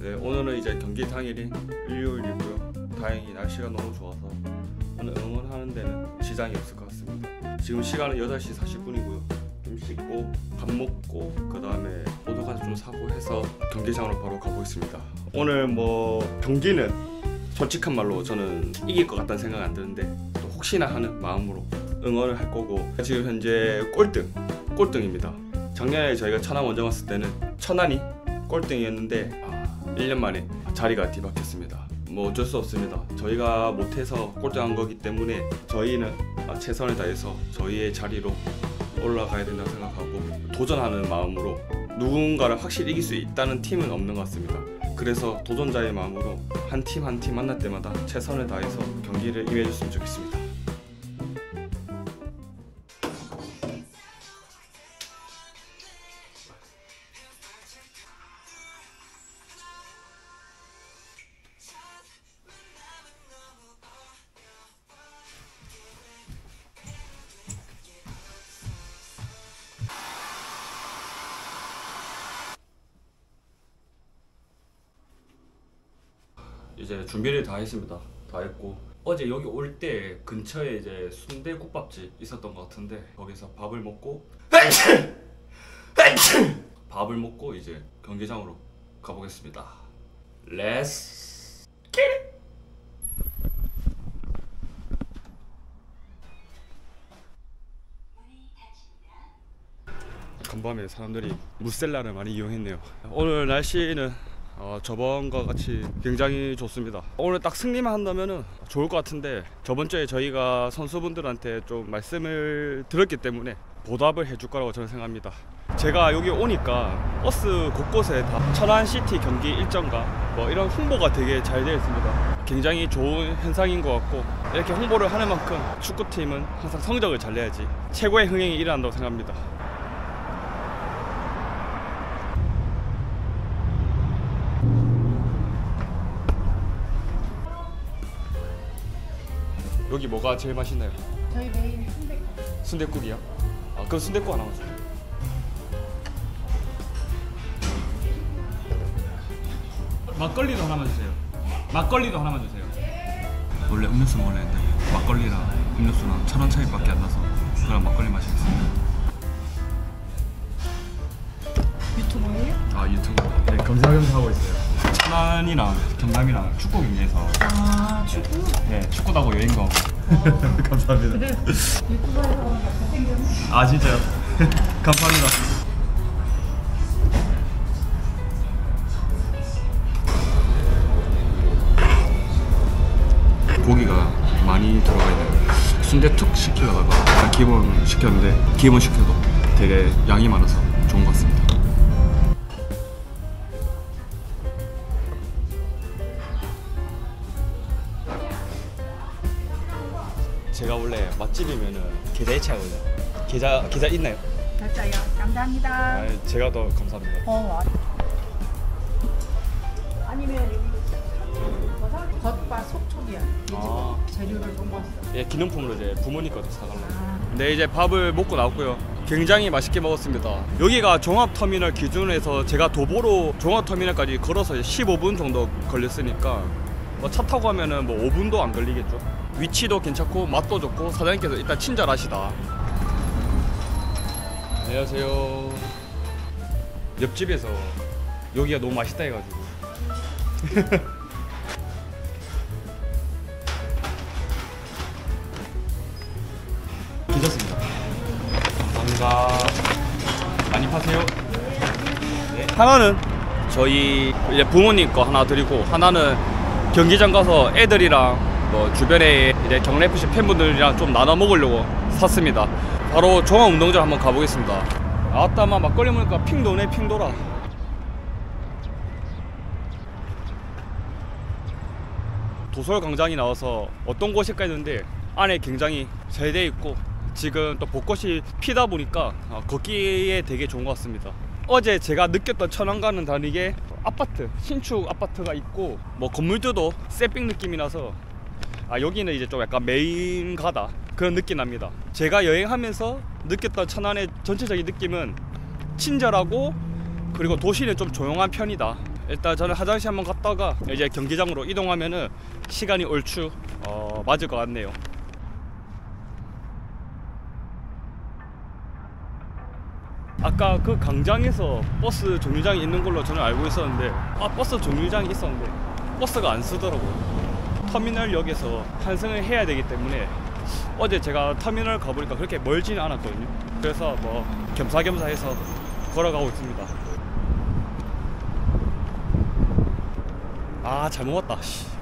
네, 오늘은 이제 경기 당일인 일요일이고요. 다행히 날씨가 너무 좋아서 오늘 응원하는 데는 지장이 없을 것 같습니다. 지금 시간은 8시 40분이고요. 좀 씻고 밥 먹고 그 다음에 오토바이 좀 사고 해서 경기장으로 바로 가보겠습니다. 오늘 뭐 경기는 솔직한 말로 저는 이길 것 같다는 생각이 안 드는데 또 혹시나 하는 마음으로 응원을 할 거고, 지금 현재 꼴등입니다. 작년에 저희가 천안 원정 왔을 때는 천안이 꼴등이었는데 1년 만에 자리가 뒤바뀌었습니다. 뭐 어쩔 수 없습니다. 저희가 못해서 꼴등한 거기 때문에 저희는 최선을 다해서 저희의 자리로 올라가야 된다고 생각하고, 도전하는 마음으로 누군가를 확실히 이길 수 있다는 팀은 없는 것 같습니다. 그래서 도전자의 마음으로 한 팀 한 팀 만날 때마다 최선을 다해서 경기를 임해줬으면 좋겠습니다. 이제 준비를 다 했습니다. 다 했고, 어제 여기 올 때 근처에 이제 순대국밥집 있었던 것 같은데 거기서 밥을 먹고 이제 경기장으로 가보겠습니다. Let's get it! 간밤에 사람들이 무셀라를 많이 이용했네요. 오늘 날씨는 저번과 같이 굉장히 좋습니다. 오늘 딱 승리만 한다면 좋을 것 같은데, 저번 주에 저희가 선수분들한테 좀 말씀을 들었기 때문에 보답을 해줄 거라고 저는 생각합니다. 제가 여기 오니까 버스 곳곳에 다 천안시티 경기 일정과 뭐 이런 홍보가 되게 잘 되어 있습니다. 굉장히 좋은 현상인 것 같고, 이렇게 홍보를 하는 만큼 축구팀은 항상 성적을 잘 내야지 최고의 흥행이 일어난다고 생각합니다. 여기 뭐가 제일 맛있나요? 저희 메인 순대국. 순댓국이요? 그럼 순댓국 하나만 주세요. 막걸리도 하나만 주세요. 막걸리도 하나만 주세요. 원래 음료수 먹으려 했는데 막걸리랑 음료수랑 1,000원 차이밖에 안 나서 그냥 막걸리 마시겠습니다. 유튜버예요? 유튜브. 네, 겸사겸사 하고 있어요. 천안이랑 경남이랑 축구 경기에서. 축구? 네, 축구다고 여행 가. 감사합니다. 유튜버에서 잘생겼네. 진짜요? 감사합니다. 고기가 많이 들어가 있는 순대 툭 시키려다가 기본 시켰는데, 기본 시켜도 되게 양이 많아서 좋은 것 같습니다. 제가 원래 맛집이면은 계좌 이체하거든요. 계좌 있나요? 맞아요. 감사합니다. 제가 더 감사합니다. 아니면 여기 겉바 속촉이야. 재료를 좀 봤어. 예, 기념품으로 이제 부모님 것도 사달라고. 네, 이제 밥을 먹고 나왔고요. 굉장히 맛있게 먹었습니다. 여기가 종합터미널 기준으로 해서 제가 도보로 종합터미널까지 걸어서 15분 정도 걸렸으니까 차 타고 가면은 뭐 5분도 안 걸리겠죠. 위치도 괜찮고 맛도 좋고 사장님께서 일단 친절하시다. 안녕하세요. 옆집에서 여기가 너무 맛있다 해가지고 괜찮습니다. 감사합니다. 많이 파세요. 네. 하나는 저희 이제 부모님 거 하나 드리고, 하나는 경기장 가서 애들이랑 뭐 주변에 이제 경남FC 팬분들이랑 좀 나눠 먹으려고 샀습니다. 바로 종합운동장 한번 가보겠습니다. 아따마 막걸리 먹으니까 핑 도네, 핑 돌아. 도솔광장이 나와서 어떤 곳일까 했는데 안에 굉장히 잘 돼 있고, 지금 또 벚꽃이 피다 보니까 걷기에 되게 좋은 것 같습니다. 어제 제가 느꼈던 천안과는 다르게 아파트, 신축 아파트가 있고 뭐 건물들도 쎄빙 느낌이 나서 여기는 이제 좀 약간 메인가다 그런 느낌 납니다. 제가 여행하면서 느꼈던 천안의 전체적인 느낌은 친절하고, 그리고 도시는 좀 조용한 편이다. 일단 저는 화장실 한번 갔다가 이제 경기장으로 이동하면은 시간이 얼추 맞을 것 같네요. 아까 그 광장에서 버스 정류장이 있는 걸로 저는 알고 있었는데 버스 정류장이 있었는데 버스가 안 쓰더라고요. 터미널역에서 환승을 해야 되기 때문에 어제 제가 터미널 가보니까 그렇게 멀지는 않았거든요. 그래서 뭐 겸사겸사 해서 걸어가고 있습니다. 잘 먹었다.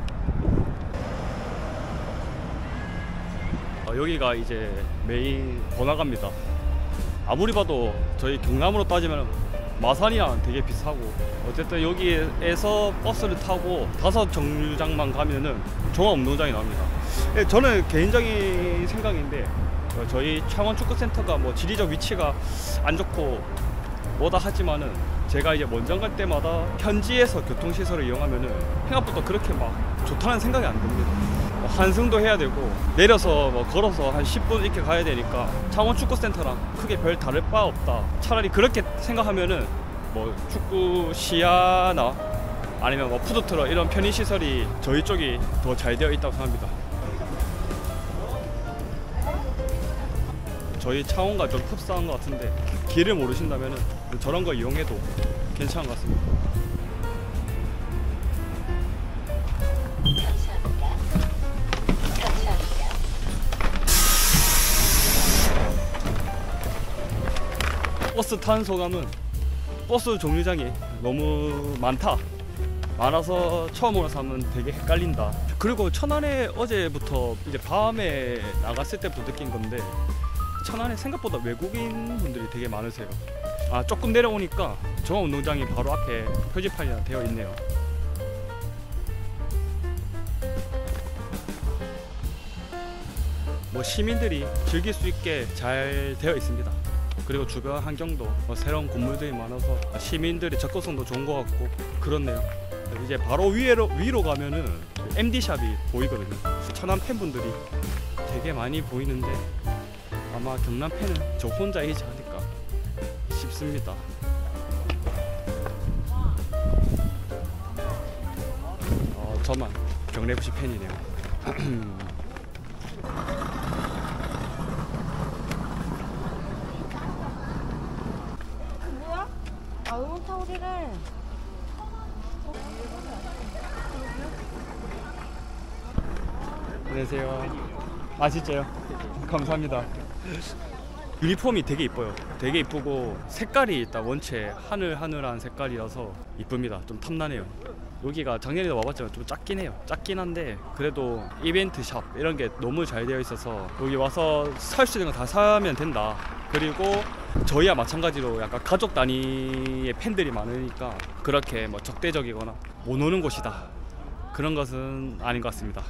여기가 이제 메인 번화가입니다. 아무리 봐도 저희 경남으로 따지면 마산이랑 되게 비슷하고, 어쨌든 여기에서 버스를 타고 5정류장만 가면은 종합운동장이 나옵니다. 저는 개인적인 생각인데 저희 창원축구센터가 뭐 지리적 위치가 안 좋고 뭐다 하지만은 제가 이제 원정 갈 때마다 현지에서 교통시설을 이용하면은 생각보다 그렇게 막 좋다는 생각이 안 듭니다. 환승도 해야 되고 내려서 뭐 걸어서 한 10분 이렇게 가야 되니까 창원축구센터랑 크게 별 다를 바 없다. 차라리 그렇게 생각하면은 뭐 축구 시야나 아니면 뭐 푸드트럭 이런 편의시설이 저희 쪽이 더 잘 되어 있다고 생각합니다. 저희 창원과 좀 흡사한 것 같은데 길을 모르신다면 저런 거 이용해도 괜찮은 것 같습니다. 버스 탄 소감은 버스 정류장이 너무 많아서 처음 오는 사람은 되게 헷갈린다. 그리고 천안에 어제부터 이제 밤에 나갔을 때부터 느낀 건데 천안에 생각보다 외국인 분들이 되게 많으세요. 조금 내려오니까 종합운동장이 바로 앞에 표지판이 되어 있네요. 뭐 시민들이 즐길 수 있게 잘 되어 있습니다. 그리고 주변 환경도 새로운 건물들이 많아서 시민들의 접근성도 좋은 것 같고 그렇네요. 이제 바로 위로 가면은 MD샵이 보이거든요. 천안 팬분들이 되게 많이 보이는데 아마 경남 팬은 저 혼자이지 않을까 싶습니다. 저만 경래FC 팬이네요. 뭐야? 응원 타오리를. 안녕하세요. 맛있죠? 감사합니다. 유니폼이 되게 이뻐요. 되게 이쁘고 색깔이 일단 원체 하늘하늘한 색깔이라서 이쁩니다. 좀 탐나네요. 여기가 작년에도 와봤지만 좀 작긴 해요. 작긴 한데 그래도 이벤트 샵 이런 게 너무 잘 되어 있어서 여기 와서 살 수 있는 거 다 사면 된다. 그리고 저희와 마찬가지로 약간 가족 단위의 팬들이 많으니까 그렇게 뭐 적대적이거나 못 오는 곳이다 그런 것은 아닌 것 같습니다.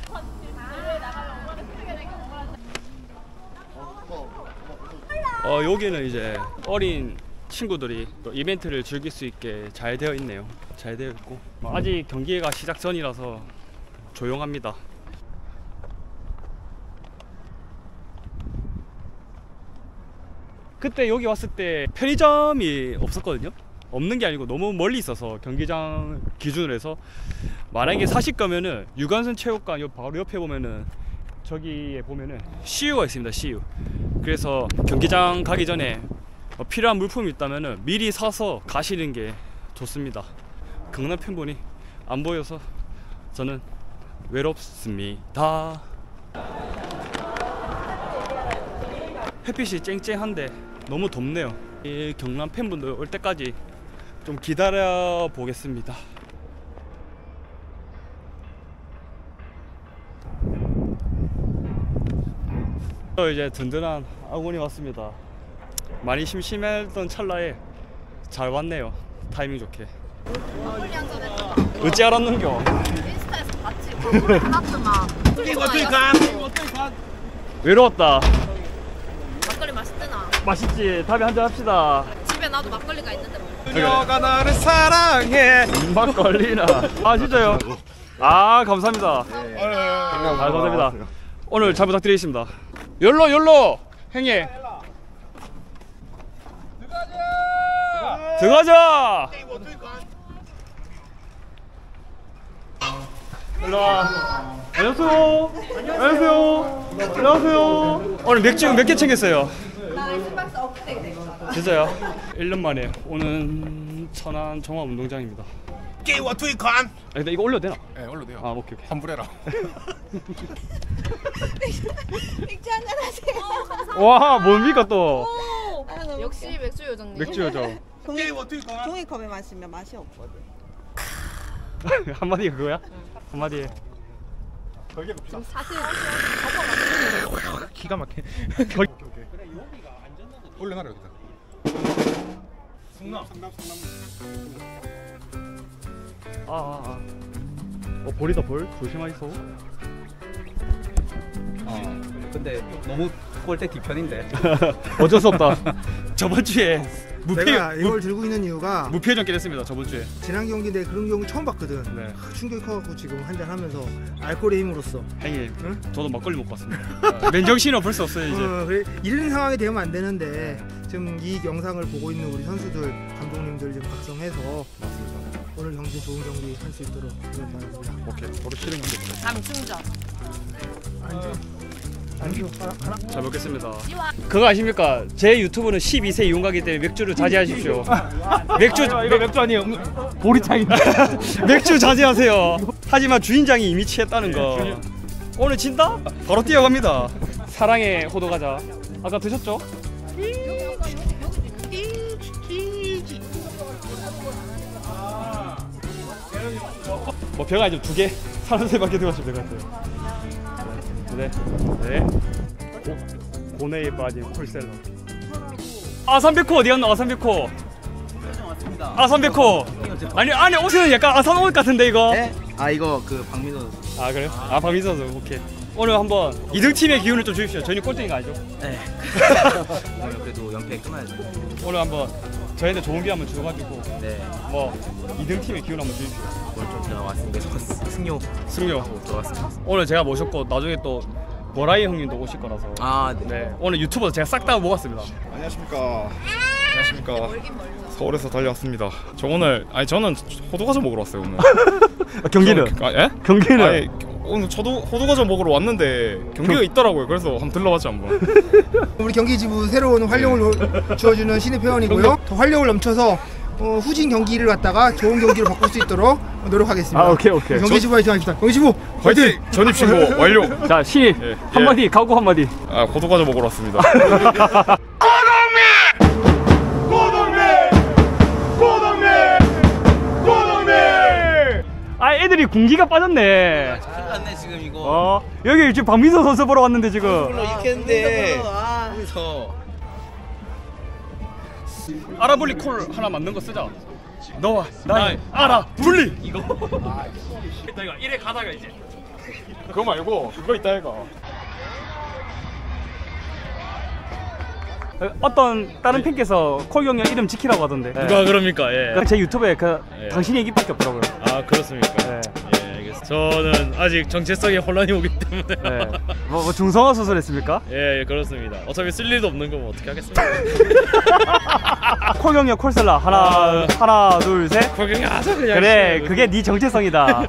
여기는 이제 어린 친구들이 또 이벤트를 즐길 수 있게 잘 되어 있네요. 잘 되어 있고 아직 경기가 시작 전이라서 조용합니다. 그때 여기 왔을 때 편의점이 없었거든요. 없는 게 아니고 너무 멀리 있어서 경기장 기준으로 해서 만약에 사실 거면은 유관순 체육관 요 바로 옆에 보면은 저기에 보면은 CU가 있습니다. CU. 그래서 경기장 가기 전에 필요한 물품이 있다면은 미리 사서 가시는 게 좋습니다. 경남 팬분이 안 보여서 저는 외롭습니다. 햇빛이 쨍쨍한데 너무 덥네요. 이 경남 팬분들 올 때까지 좀 기다려 보겠습니다. 이제 든든한 아군이 왔습니다. 많이 심심했던 찰나에 잘 왔네요. 타이밍 좋게. 막걸리 한잔 했잖아. 어찌 알았는겨? 인스타에서 봤지. 막걸리 나왔더만. 외로웠다. 막걸리 맛있더나. 맛있지. 다음에 한잔 합시다. 집에 나도 막걸리가 있는데 뭐. 그녀가 나를 사랑해. 막걸리나. 진짜요? 감사합니다. 감사합니다. 오늘 잘 부탁드리겠습니다. 열로 행해. 들어가자. 일로 와. 안녕하세요. 안녕하세요. 안녕하세요. 오늘 맥주 몇 개 챙겼어요? 나 아이스박스 업데이트. 진짜요? 1년 만에 오는 천안 종합운동장입니다. 게임와 투이칸. 근데 이거 올려도 되나? 네, 올려도 돼요. 아 오케이. 환불해라. 맥주 한잔 하세요. 와 뭡니까 또? 역시 맥주 요정님. 맥주 여죠. 게임와 투이칸. 종이컵에 마시면 맛이 없거든. 한마디가 그거야? 한마디에. 거기에 봅시다. 사실 기가 막혀. 올려놔라 여기다. 성남. 볼이다 볼. 조심하이소. 근데 너무 골대 뒤편인데. 어쩔 수 없다. 저번 주에 내가 이걸 들고 있는 이유가 무패전 깨졌습니다. 저번 주에. 지난 경기인데 그런 경우 처음 봤거든. 네. 충격이 커갖고 지금 한잔 하면서 알코올의 힘으로써 형님, 응? 저도 막걸리 먹고 왔습니다. 맨정신은 벌써 없어요 이제. 그래, 이런 상황이 되면 안 되는데 지금 이 영상을 보고 있는 우리 선수들, 감독님들 좀 각성해서 맞습니다. 오늘 경기 좋은 경기 할 수 있도록 노력하겠습니다. 오케이. 바로 실행 경기. 감충전. 안주 하나. 잘 먹겠습니다. 그거 아십니까? 제 유튜브는 12세 이용가기 때문에 맥주를 자제하십시오. 맥주 이거 맥주 아니에요. 보리차인데. 맥주 자제하세요. 하지만 주인장이 이미 취했다는 거. 오늘 진다? 바로 뛰어갑니다. 사랑의 호두과자. 아까 드셨죠? 뭐 병아 이제 2개, 3세밖에 들어가시면 될 것 같아요. 네, 네. 고뇌에 빠진 콜셀러. 아산백호 어디 갔나? 아산백호. 아산백호. 아니 안에 옷은 약간 아산 옷 같은데 이거. 네? 아 이거 그 박민호 선수. 아 그래요? 아 박민수 선수 오케이. 오늘 한번 2등 팀의 기운을 좀 주십시오. 저희는 꼴등이가 아니죠? 네. 오늘 그래도 연패 끊어야죠. 오늘 한번 저희한테 좋은 기회 한번 주셔가지고 네. 뭐 2등 팀의 기운 한번 주십시오. 오늘 좀 들어왔습니다. 승료 승료. 들어왔습니다. 오늘 제가 모셨고 나중에 또 보라이 형님도 오실 거라서. 아 네. 네. 오늘 유튜버 제가 싹 다 모았습니다. 안녕하십니까. 서울에서 달려왔습니다. 저는 호두과자 먹으러 왔어요 오늘. 경기는? 예? 경기는? 아니, 오늘 저도 호두과자 먹으러 왔는데 경기가 있더라고요. 그래서 한번 들러봤지 한번. 우리 경기지부 새로운 활력을 주어주는 신입 회원이고요. 더 활력을 넘쳐서 후진 경기를 갖다가 좋은 경기로 바꿀 수 있도록 노력하겠습니다. 아 오케이. 경기지부 화이팅 합시다. 경기지부 화이팅! 전입 신고 완료. 자 신입 예, 한마디 각오 한마디. 아 호두과자 먹으러 왔습니다. 아 애들이 군기가 빠졌네. 큰일 났네 지금 이거. 여기 지금 박민서 선수 보러 왔는데 지금. 물론 이렇겠는데. 아 그래서. 알아볼리 콜 하나 맞는 거 쓰자. 너와 나의 알아 분리. 이거. 이거 이래 가다가 이제. 그거 말고 그거 있다 해가. 어떤 다른 팬께서 콜 경영 이름 지키라고 하던데. 누가 그럽니까? 예. 제 유튜브에 예. 당신 얘기밖에 없더라고요. 아 그렇습니까? 네. 예, 알겠습니다. 저는 아직 정체성에 혼란이 오기 때문에. 네. 뭐 중성화 수술했습니까? 예, 그렇습니다. 어차피 쓸 일도 없는 거면 어떻게 하겠습니까? 콜 경영 콜셀라 하나 둘 셋. 거기 하자 그냥. 그래 그게 네 정체성이다.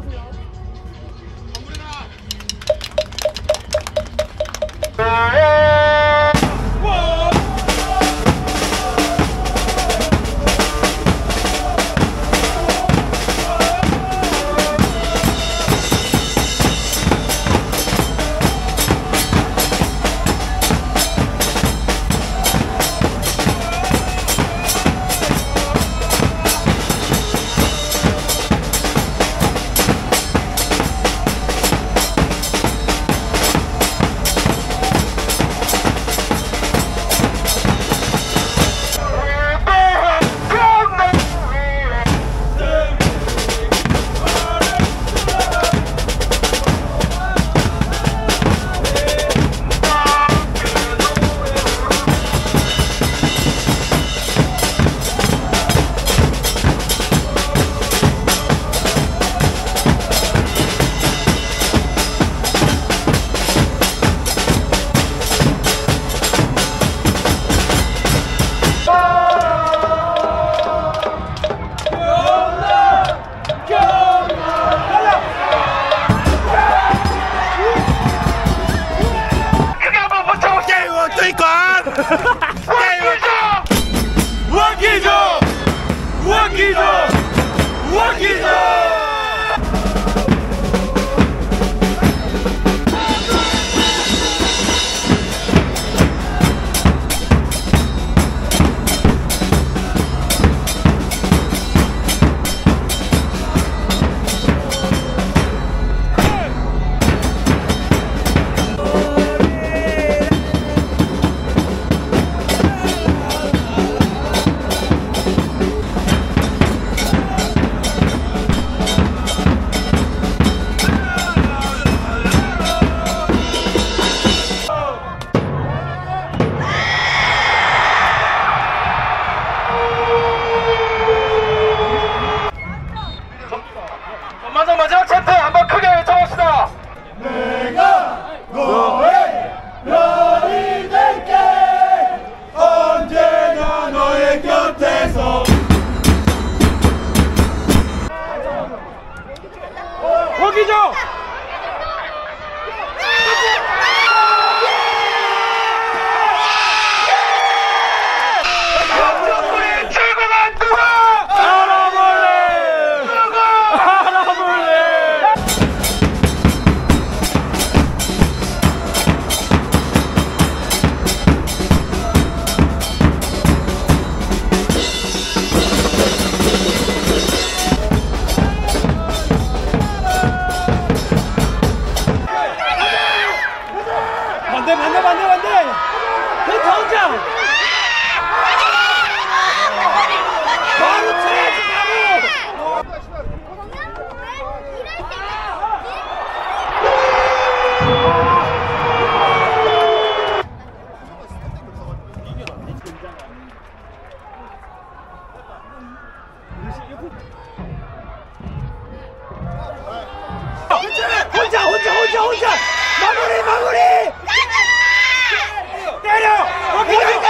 혼자 혼자. 바로 쳐야지 바로. 혼자 마무리 때려 오케이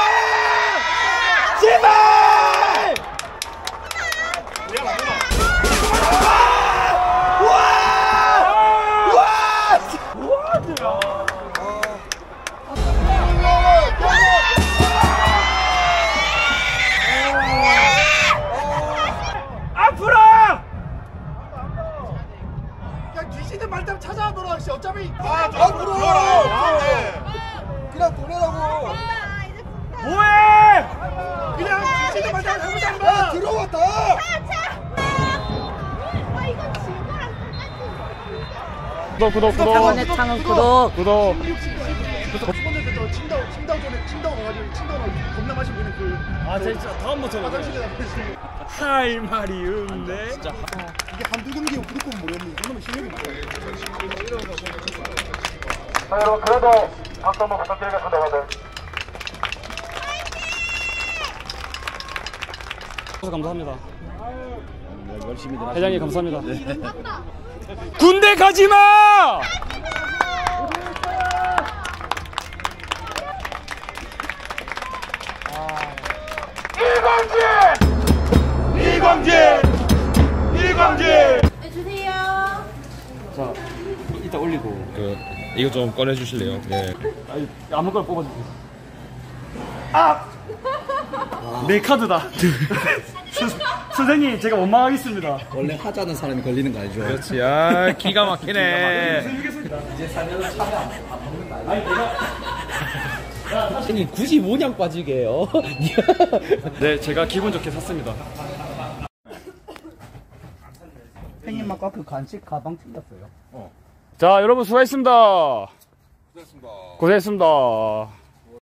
제발 앞으로 귀신들 말단 찾아보라. 어차피 앞으로. 그냥 보내라고. 뭐해 그냥 귀신들 말단 해보자는 거야. 들어왔다. 구독 창원의 창원 구독. 침다고 가가지고 침다고 겁나 마시 보이는 그. 아 진짜 다음부터는 화장실에 할 말이 없네 진짜 이게 한두 경기 구독권 모였는데 이거는 실력이 많아. 자, 여러분 그래도 박수 한번 부탁드리겠습니다, 다들. 감사합니다. 회장님 감사합니다. 군대 가지 마. 이광진. 주세요. 자 이따 올리고 이거 좀 꺼내 주실래요? 네. 아무거나 뽑아주세요. 아! 내 카드다. 선생님 제가 원망하겠습니다. 원래 하자는 사람이 걸리는 거 알죠? 그렇지. 아 기가 막히네. 선생님 굳이 모냥 빠지게 해요. 네 제가 기분 좋게 샀습니다. 선생님 아까 그 간식 가방 챙겼어요. 자 여러분 수고했습니다. 고생했습니다.